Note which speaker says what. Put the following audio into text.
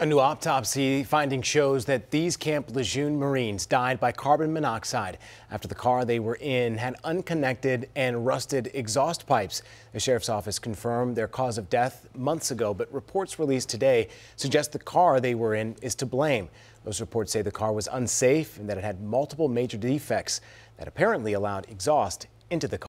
Speaker 1: A new autopsy finding shows that these Camp Lejeune Marines died by carbon monoxide after the car they were in had unconnected and rusted exhaust pipes. The sheriff's office confirmed their cause of death months ago, but reports released today suggest the car they were in is to blame. Those reports say the car was unsafe and that it had multiple major defects that apparently allowed exhaust into the car.